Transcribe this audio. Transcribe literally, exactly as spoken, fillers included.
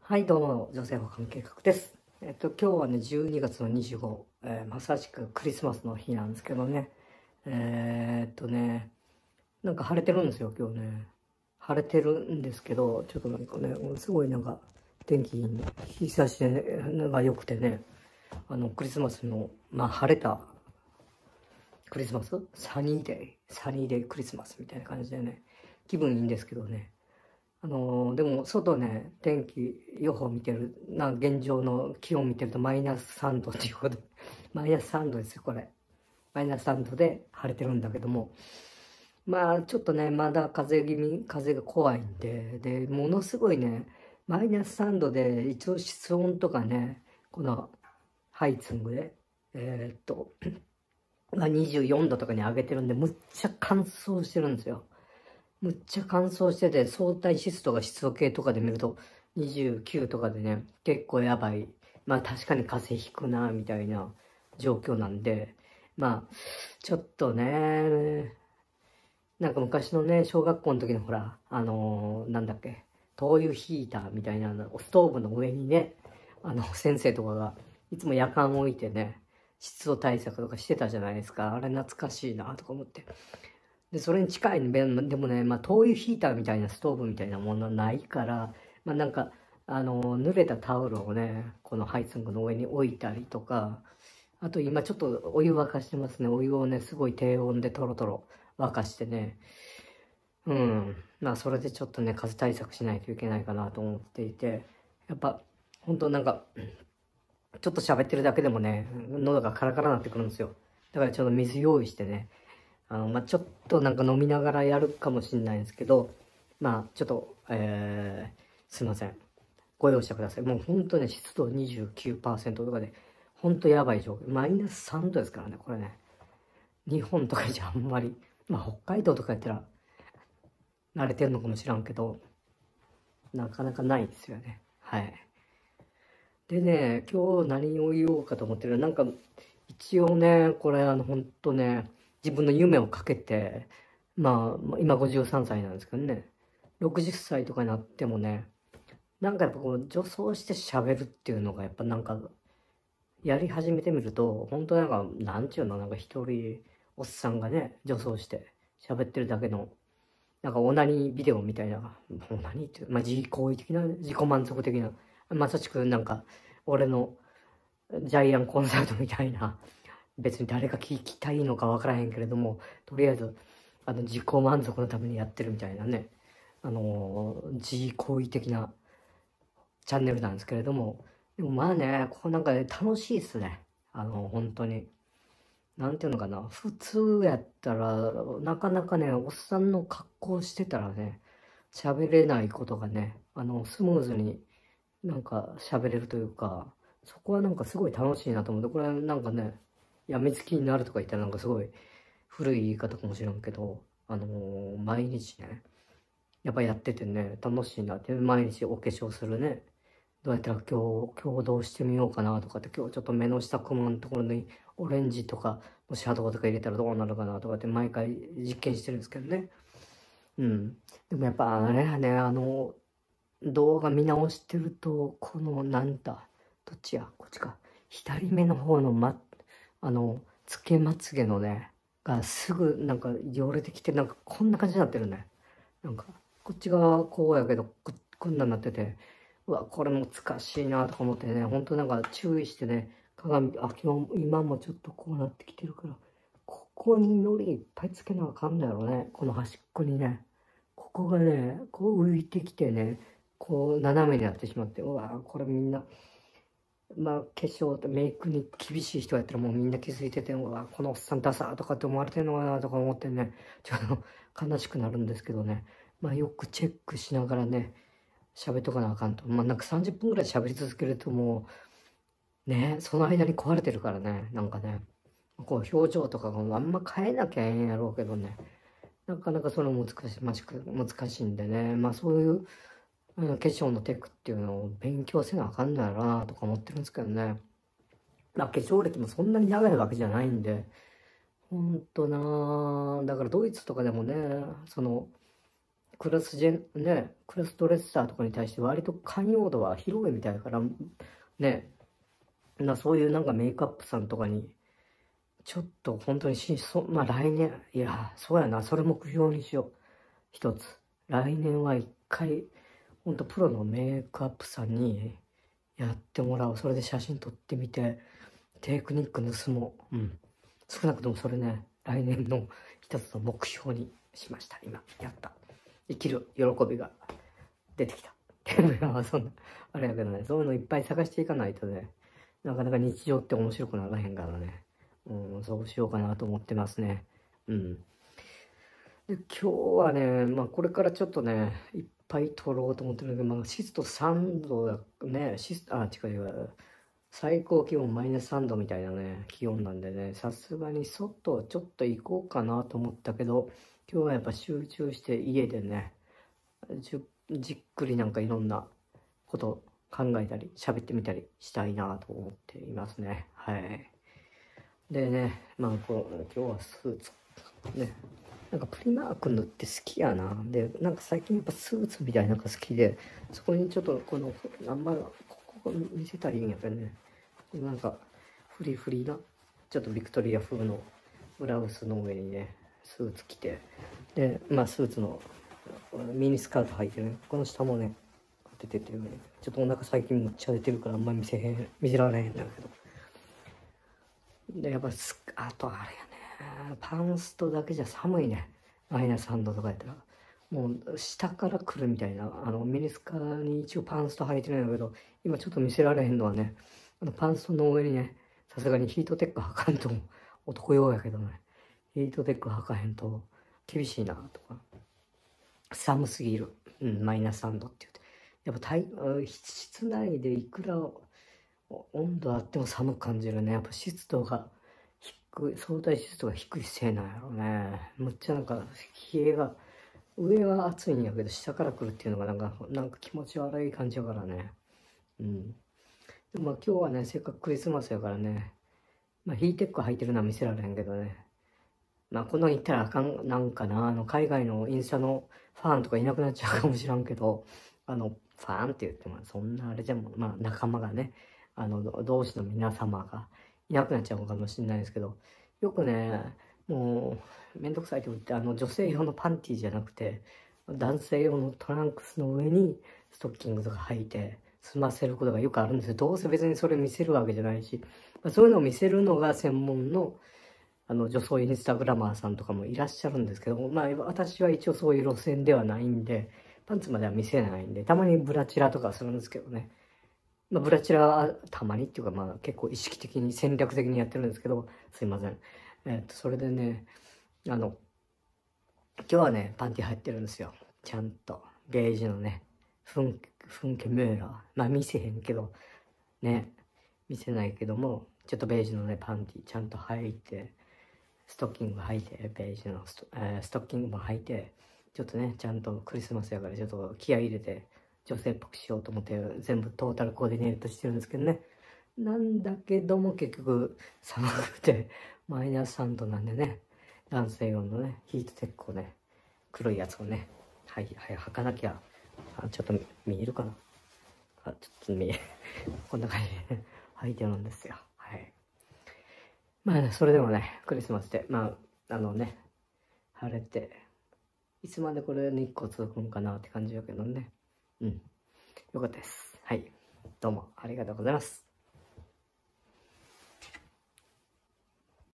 はい、どうも、女性保管計画です。えっと、今日はね、じゅうにがつのにじゅうご、えーまさしくクリスマスの日なんですけどね。えーっとね、なんか晴れてるんですよ、今日ね。晴れてるんですけど、ちょっとなんかね、すごいなんか、天気、日差しが良くてね、あの、クリスマスの、まあ、晴れたクリスマスサニーデイ、サニーデイクリスマスみたいな感じでね、気分いいんですけどね。あのーでも外ね、天気予報見てるな、現状の気温見てるとマイナスさんどっていうことで、マイナスさんどですよ、これ。マイナスさんどで晴れてるんだけども、まあちょっとね、まだ風気味、風が怖いんで、で、ものすごいね、マイナスさんどで一応室温とかね、このハイツングで、えーっと、まあ、にじゅうよんどとかに上げてるんで、むっちゃ乾燥してるんですよ。むっちゃ乾燥してて、相対湿度が湿度計とかで見るとにじゅうきゅうとかでね、結構やばい。まあ確かに風邪ひくな、みたいな状況なんで、まあ、ちょっとね、なんか昔のね、小学校の時のほら、あのーなんだっけ、灯油ヒーターみたいなの、ストーブの上にね、あの、先生とかが、いつも夜間置いてね、湿度対策とかしてたじゃないですか。あれ懐かしいな、とか思って。で、それに近いね、でもね、まあ、灯油ヒーターみたいなストーブみたいなものはないから、まあ、なんか、あの、濡れたタオルをね、このハイツングの上に置いたりとか、あと今ちょっとお湯沸かしてますね。お湯をね、すごい低温でトロトロ沸かしてね。うん。まあ、それでちょっとね、風対策しないといけないかなと思っていて、やっぱ、本当なんか、ちょっと喋ってるだけでもね、喉がカラカラになってくるんですよ。だからちょっと水用意してね、あの、まあ、ちょっとなんか飲みながらやるかもしれないんですけど、まあ、ちょっと、えー、すいません。ご容赦ください。もう本当ね、湿度にじゅうきゅうパーセントとかで、本当やばい状況。マイナスさんどですからね、これね。日本とかじゃあんまり、まあ、北海道とかやったら慣れてんのかもしらんけど、なかなかないですよね。はい。でね、今日何を言おうかと思ってる。なんか、一応ね、これあの、ほんとね、自分の夢をかけて、まあ、今ごじゅうさんさいなんですけどね、ろくじゅっさいとかになってもね、なんかやっぱこう、女装して喋るっていうのがやっぱなんか、やり始めてみると、本当なんか、なんちゅうの、なんか一人、おっさんがね、女装して喋ってるだけの、なんかオナニービデオみたいな、オナニーって、まあ、自己行為的な、自己満足的な、まさしくなんか、俺のジャイアンコンサートみたいな、別に誰が聞きたいのかわからへんけれども、とりあえず、あの、自己満足のためにやってるみたいなね、あのー、自行為的なチャンネルなんですけれども、でもまあね、こうなんかね、楽しいっすね。あの、本当に。なんていうのかな、普通やったら、なかなかね、おっさんの格好してたらね、喋れないことがね、あの、スムーズになんか喋れるというか、そこはなんかすごい楽しいなと思って、これなんかね、やみつきになるとか言ったらなんかすごい古い言い方かもしれんけど、あのー毎日ね、やっぱやっててね、楽しいなって、毎日お化粧するね、どうやったら今日、共同してみようかなとかって、今日ちょっと目の下クマのところにオレンジとか、もしシャドウとか入れたらどうなるかなとかって毎回実験してるんですけどね。うん。でもやっぱあれはね、あの、動画見直してると、このなんだ、どっちや、こっちか。左目の方のま、あの、つけまつげのね、がすぐなんかよれてきて、なんかこんな感じになってるね。なんか、こっち側こうやけど、こ、こんなんなってて、うわ、これ難しいなとか思ってね、ほんとなんか注意してね、鏡、あ、今日、今もちょっとこうなってきてるから、ここに糊いっぱいつけなあかんのやろね、この端っこにね。ここがね、こう浮いてきてね、こう斜めになってしまって、うわ、これみんな、まあ、化粧とメイクに厳しい人やったらもうみんな気づいてて、うわ、このおっさんダサーとかって思われてんのかなとか思ってね、ちょっと悲しくなるんですけどね。まあ、よくチェックしながらね、喋っとかなあかんと。まあ、なんかさんじゅっぷんぐらい喋り続けるともう、ね、その間に壊れてるからね、なんかね、こう表情とかがあんま変えなきゃええんやろうけどね、なかなかそれ難しい、ましく難しいんでね、まあそういう、うん、化粧のテクっていうのを勉強せなあかんのやろなとか思ってるんですけどね。まあ化粧歴もそんなに長いわけじゃないんで、ほんとなあ、だからドイツとかでもね、その、 クラスジェン、ね、クラスドレッサーとかに対して割と寛容度は広いみたいだから、ね、なそういうなんかメイクアップさんとかに、ちょっと本当にし、そ、まあ来年、いや、そうやな、それ目標にしよう。一つ。来年は一回、ほんとプロのメイクアップさんにやってもらおう。それで写真撮ってみて、テクニック盗もう。うん。少なくともそれね、来年の一つの目標にしました。今、やった。生きる喜びが出てきた。そんな、あれやけどね、そういうのいっぱい探していかないとね、なかなか日常って面白くならへんからね。うん、そうしようかなと思ってますね。うん。で、今日はね、まあこれからちょっとね、いっぱい撮ろうと思ってるんだけど、まあ湿度さんどだね、湿、あ、違う違う。最高気温マイナスさんどみたいなね、気温なんでね、さすがに外ちょっと行こうかなと思ったけど、今日はやっぱ集中して家でね、じじっくりなんかいろんなこと考えたり、喋ってみたりしたいなと思っていますね。はい。でね、まあこう、今日はスーツ、ね、なんかプリマークのって好きやな。で、なんか最近やっぱスーツみたいなのが好きで、そこにちょっとこの、あんまここ見せたらいいんやけどね。なんか、フリフリな、ちょっとビクトリア風のブラウスの上にね、スーツ着て、で、まあスーツのミニスカート履いてる、ね、この下もね、当てててね、ちょっとお腹最近めっちゃ出てるからあんまり見せへん、見せられへんだけど。で、やっぱす、あとあれやね、パンストだけじゃ寒いね。マイナスさんどとかやったら。もう下から来るみたいな、あのミニスカに一応パンスト履いてるんだけど、今ちょっと見せられへんのはね、あのパンストの上にね、さすがにヒートテック履かんと、男用やけどね、ヒートテック履かへんと厳しいなとか、寒すぎる、うん、マイナスさんどって言って、やっぱ体室内でいくら温度あっても寒く感じるね。やっぱ湿度が低い、相対湿度が低いせいなんやろね。むっちゃなんか冷えが、上は暑いんやけど下から来るっていうのがなんか、なんか気持ち悪い感じやからね。うん。でもまあ今日はね、せっかくクリスマスやからね、まあヒーテック履いてるのは見せられへんけどね。まあこの言ったらあかん、なんかな、あの海外のインスタのファンとかいなくなっちゃうかもしらんけど、あの、ファンって言ってもそんなあれじゃもん、まあ仲間がね、あの、同志の皆様がいなくなっちゃうかもしれないですけど、よくね、もう、めんどくさいと言って、あの、女性用のパンティーじゃなくて、男性用のトランクスの上にストッキングとか履いて、済ませることがよくあるんですよ。どうせ別にそれ見せるわけじゃないし、まあ、そういうのを見せるのが専門の、あの、女装インスタグラマーさんとかもいらっしゃるんですけど、まあ、私は一応そういう路線ではないんで、パンツまでは見せないんで、たまにブラチラとかするんですけどね。まあ、ブラチラはたまにっていうか、まあ、結構意識的に戦略的にやってるんですけど、すいません。えっと、それでね、あの、今日はね、パンティ入ってるんですよ。ちゃんと。ベージュのね、フン、フンケムーラー。まあ見せへんけど、ね、見せないけども、ちょっとベージュのね、パンティちゃんと履いて、ストッキング履いて、ベージュのスト,、えー、ストッキングも履いて、ちょっとね、ちゃんとクリスマスやからちょっと気合い入れて、女性っぽくしようと思って、全部トータルコーディネートしてるんですけどね。なんだけども結局寒くて、マイナスさんどなんでね、男性用のね、ヒートテックをね、黒いやつをね、はい、はい、履かなきゃ、あ、ちょっと見えるかな。あ、ちょっと見え、こんな感じで、ね、履いてるんですよ。はい。まあね、それでもね、クリスマスで、まあ、あのね、晴れて、いつまでこれ日光続くんかなって感じだけどね。うん。よかったです。はい。どうもありがとうございます。